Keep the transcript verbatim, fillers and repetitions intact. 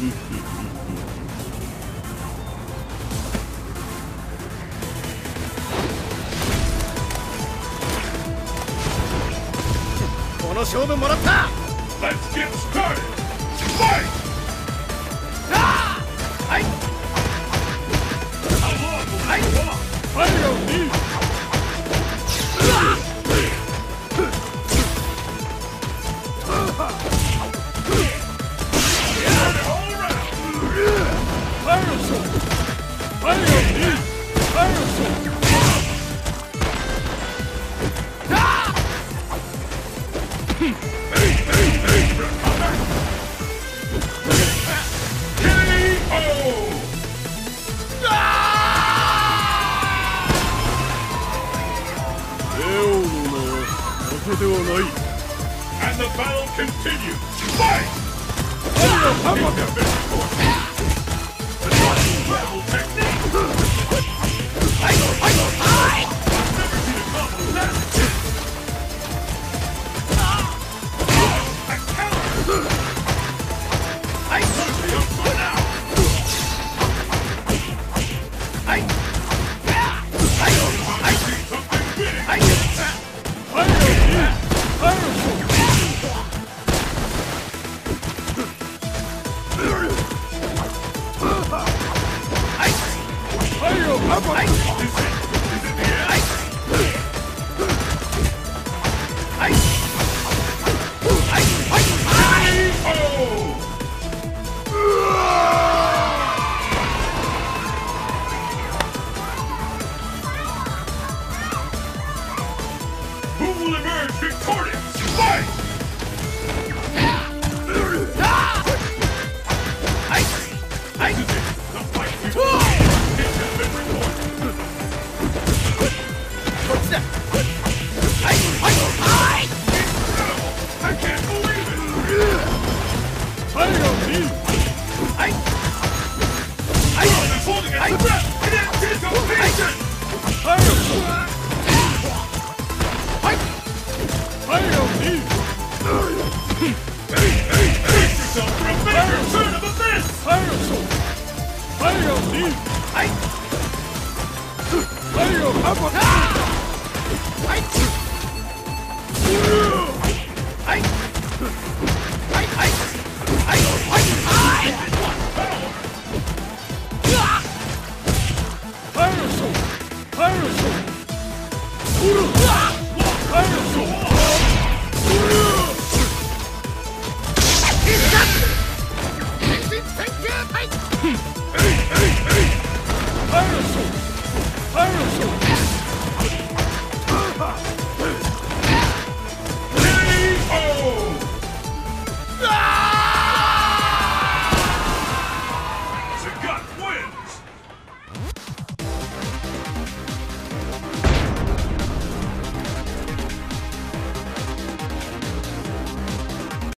この勝負もらった。 Let's get started! Fight! Ah! I... How long will I... you walk? Follow me! Ah! All around! Parasol! Follow me! Parasol! Ah! Hey, hey, hey, recover! K O! And the battle continues! Fight! Level technique! I've never seen a combo that! A counter! I... Pushing up for now! I... I see something big! I... Follow me! Parasol! I... Follow up! I... Is it? Is it the end? I... I... I... I... Oh! Who will emerge victorious? Fight! I... I... This is it. The fight before. It has been recorded. What's that? I... I... Incredible! I can't believe it! Follow me! I... I... Ron is holding its breath in anticipation! Parasol! I... Follow me! Hey, hey, brace yourself for a major turn of events! Parasol! Follow me! I... Follow up! I... I... I... I... I... I... Parasol! Parasol! Parasol! Thank you!